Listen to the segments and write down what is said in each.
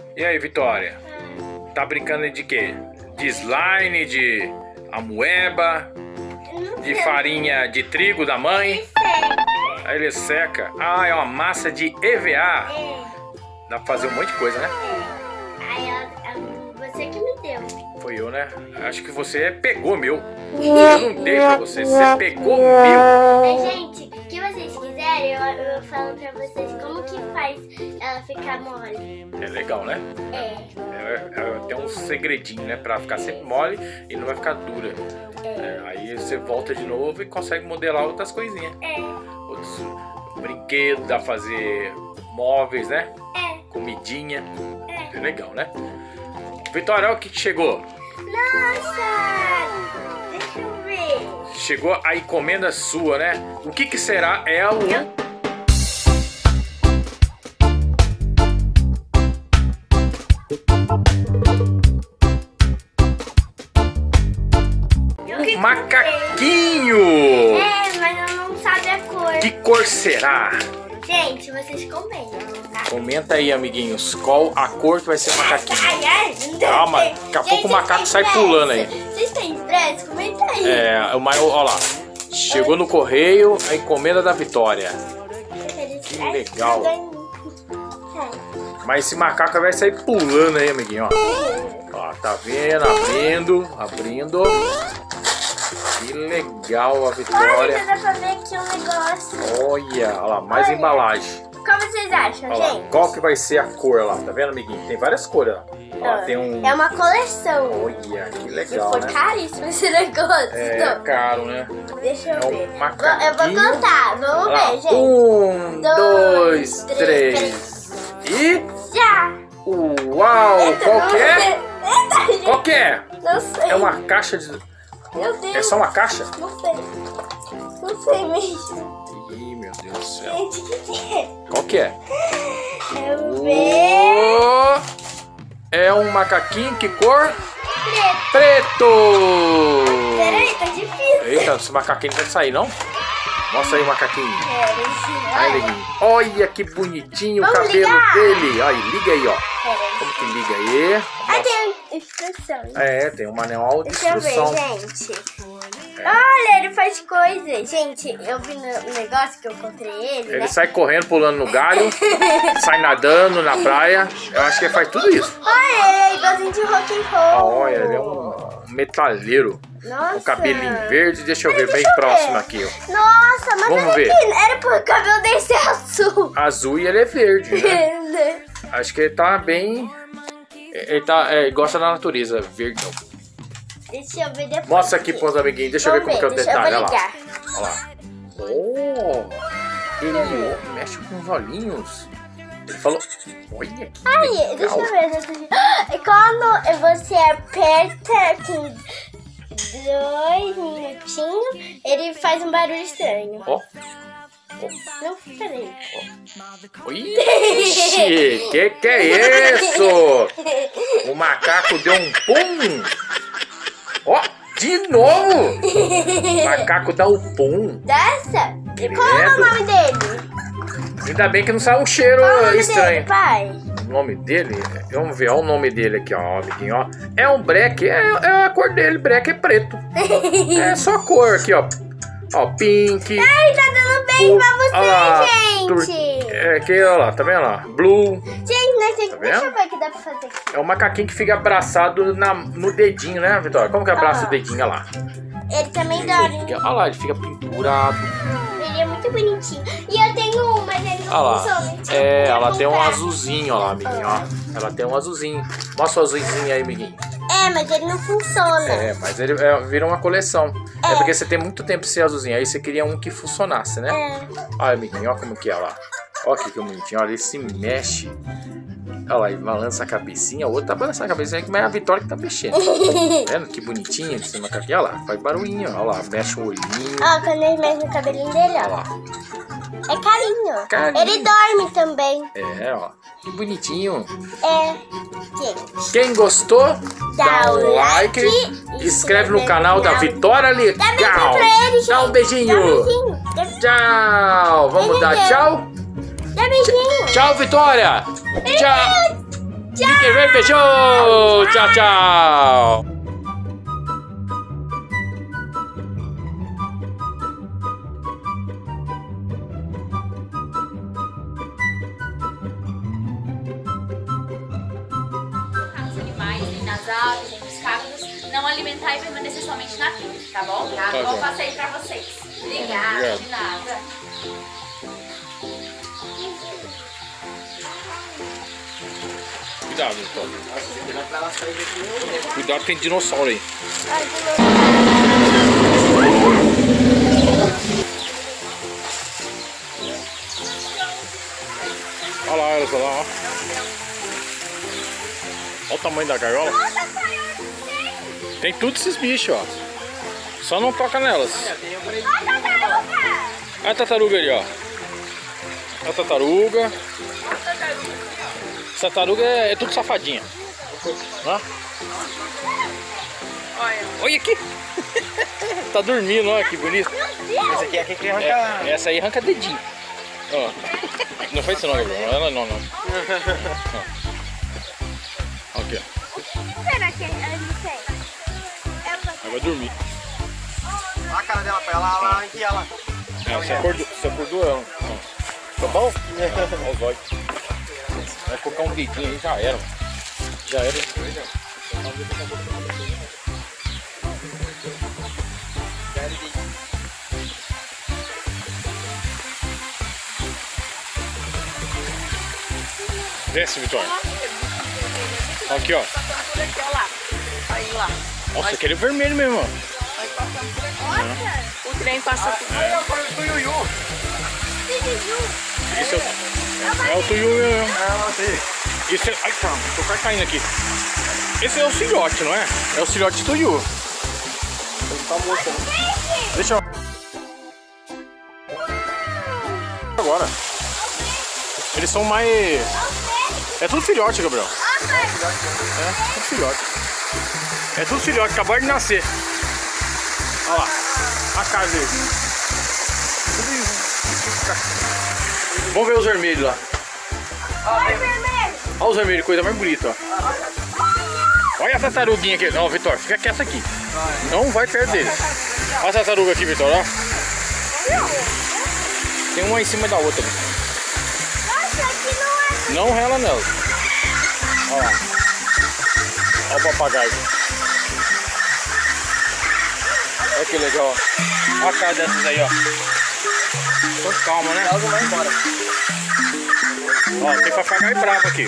E aí, Vitória? Tá brincando de quê? De slime, de amoeba, de farinha de trigo da mãe? Aí ele seca. Ah, é uma massa de EVA. Dá pra fazer um monte de coisa, né? Você que me deu. Foi eu, né? Acho que você pegou meu. Eu não dei pra você, você pegou meu. Gente, o que vocês quiserem, eu falo pra vocês como que faz ela ficar mole. É legal, né? Tem um segredinho, né? Pra ficar sempre mole e não vai ficar dura. Aí você volta de novo e consegue modelar outras coisinhas. Outros brinquedos, dá pra fazer móveis, né? Comidinha. É legal, né? Vitória, olha o que chegou. Nossa! Deixa eu ver. Chegou a encomenda sua, né? O que será? É o... Macaquinho! Mas eu não sabe a cor. Que cor será? Gente, vocês comentam, tá? Comenta aí, amiguinhos, qual a cor que vai ser o macaquinho. Calma, daqui a pouco o macaco sai pressa. pulando aí. Vocês têm pressa? Comenta aí. Olha lá. Chegou no correio a encomenda da Vitória. Que legal. Mas esse macaco vai sair pulando aí, amiguinho, ó. Ó, tá vendo? Abrindo. Que legal a Vitória. Olha, dá pra ver aqui um negócio. Olha lá, mais embalagem. Qual vocês acham, Olha lá, gente? qual que vai ser a cor lá? Tá vendo, amiguinho? Tem várias cores lá. Ó, tem um... É uma coleção. Olha, que legal, Foi né? caríssimo esse negócio. É caro, né? Deixa eu ver. macaquinho. Eu vou contar. Vamos Olha lá. ver, gente. 1, 2, 3. E... Já. Uau! Qual que é? Eita, gente. Qual que é? Não sei. É uma caixa de... Meu Deus. É só uma caixa? Não sei. Não sei mesmo. Ih, meu Deus do céu. Gente, o que é? Qual que é? Eu ver. É um macaquinho, que cor? Preto. Preto! Peraí, tá difícil. Eita, esse macaquinho não vai sair, não? Mostra aí o macaquinho. Aí, Peraí. neguinho. Olha que bonitinho o Vamos cabelo ligar? dele. Aí, liga aí, ó. Peraí. Como que liga aí? Ah, tem instrução. Tem um manual de Deixa eu ver, instrução. gente. Olha, ele faz coisas. Gente, eu vi no negócio que eu encontrei ele, Ele né? sai correndo, pulando no galho, sai nadando na praia. Eu acho que ele faz tudo isso. Olha, ele é igualzinho de rock and roll. Olha, ele é um metaleiro. Nossa. Um cabelinho verde. Deixa eu ver bem próximo aqui, ó. Nossa, mas Vamos olha ver. aqui, era pro cabelo desse azul. Azul e ele é verde, né? Acho que ele tá bem... Ele gosta da natureza, verde não. Deixa eu ver depois. Mostra aqui pros amiguinhos, deixa eu ver como que é o detalhe. Eu vou Olha lá. ligar. Olha lá. Ele mexe com os olhinhos. Ele falou... Olha que Ai, legal. deixa eu ver. E quando você aperta aqui 2 minutinhos, ele faz um barulho estranho. Ó. Não, peraí. Ixi, que é isso? O macaco deu um pum. Ó, de novo. O macaco dá um pum. Dessa? E qual é o Credo. nome dele? Ainda bem que não sai um cheiro Qual é o nome estranho. dele, pai? O nome dele? Vamos ver, olha o nome dele aqui, ó, amiguinho, ó. É um breque, é a cor dele, breque é preto. É só a cor aqui, ó. Ó, pink. Ai, tá dando bem pra você, Olha lá, gente. aqui, olha lá, tá vendo lá? Blue. Gente, nós temos... Tá deixa eu vendo? ver o que dá pra fazer aqui. É um macaquinho que fica abraçado no dedinho, né, Vitória? Como que abraça o dedinho? Olha lá. Ele também dorme. Olha lá, ele fica pendurado. Ele é muito bonitinho. E eu tenho um, mas ele Olha não lá. funciona. Então Ela eu tem um comprar. azulzinho, ó lá, amiguinho, ó. Ela tem um azulzinho. Mostra o azulzinho aí, amiguinho. Mas ele não funciona. Mas ele vira uma coleção. É porque você tem muito tempo sem azulzinho. Aí você queria um que funcionasse, né? Olha, amiguinho, olha como que é lá. Olha aqui que bonitinho. Olha, ele se mexe. Olha lá, ele balança a cabecinha. O outro tá balançando a cabecinha, mas é a Vitória que tá mexendo. Tá vendo que bonitinho esse macaquinho? Olha lá, faz barulhinho. Olha lá, mexe o olhinho. Ó, quando ele mexe no cabelinho dele, Olha ó. lá. É carinho. Carinho. Ele dorme também. Ó. Que bonitinho. Gente. Quem gostou, Dá o like, inscreve no canal da Vitória Legal. Dá beijinho pra ele, gente. Dá um beijinho. Tchau. Vamos dar tchau. Dá beijinho. Tchau, Vitória. Tchau. Fiquem bem, beijou! Tchau, tchau! Nos animais, nem nas aves, nem nos cactos, não alimentar e permanecer somente na trilha, tá bom? Tá bom, passei pra vocês. Obrigada, de nada. Cuidado, Vitória. Cuidado, tem dinossauro aí. Olha lá, elas lá, ó. Olha o tamanho da gaiola. Tem tudo esses bichos, ó. Só não toca nelas. Olha a tartaruga ali, ó. Olha a tartaruga. Essa tartaruga é tudo safadinha. Ó. Olha aqui. Tá dormindo, olha que bonito. Esse aqui é quem arranca. Essa aí arranca dedinho. Ó. Não faz isso não, Gabriel. Ela não. Aqui, ó. O que será que ele tem? Ela vai dormir. Olha a cara dela pra ela e ela. Você acordou ela. Ó. Tá bom? Olha os olhos. Vai colocar um dedinho aí, já era. Já era. Desce, Vitória. Aqui, ó. Aí lá. Nossa, aquele é vermelho mesmo, ó. O trem passa por Esse é o tuiu mesmo. Não, sei. Esse é... Ai, calma, tô quase caindo aqui. Esse é o filhote, não é? É o filhote de tuiu. Ele tá morto. Deixa eu... Agora. Eles são mais... É tudo filhote, Gabriel. É, tudo filhote. É tudo filhote, acabaram de nascer. Olha lá. A cara dele. Vamos ver os vermelhos lá. Olha os vermelhos, coisa mais bonita, ó. Olha a tartaruguinha aqui. Não, Vitor, fica quieta aqui. Não vai perto deles. Olha a tartaruga aqui, Vitor, ó. Tem uma em cima da outra. Não rela nela. Olha lá. Olha o papagaio. Olha que legal. Olha a cara dessas aí, ó. Tô calma, né? Ela vai embora. Ó, tem papagaio bravo aqui.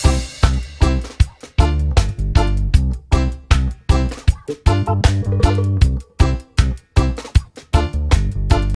Ó.